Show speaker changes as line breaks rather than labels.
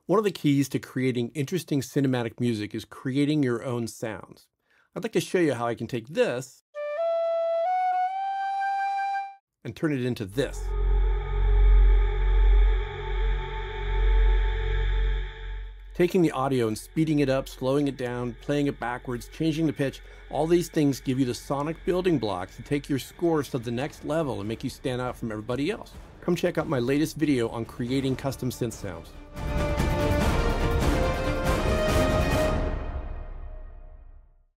One of the keys to creating interesting cinematic music is creating your own sounds. I'd like to show you how I can take this and turn it into this. Taking the audio and speeding it up, slowing it down, playing it backwards, changing the pitch, all these things give you the sonic building blocks to take your scores to the next level and make you stand out from everybody else. Come check out my latest video on creating custom synth sounds.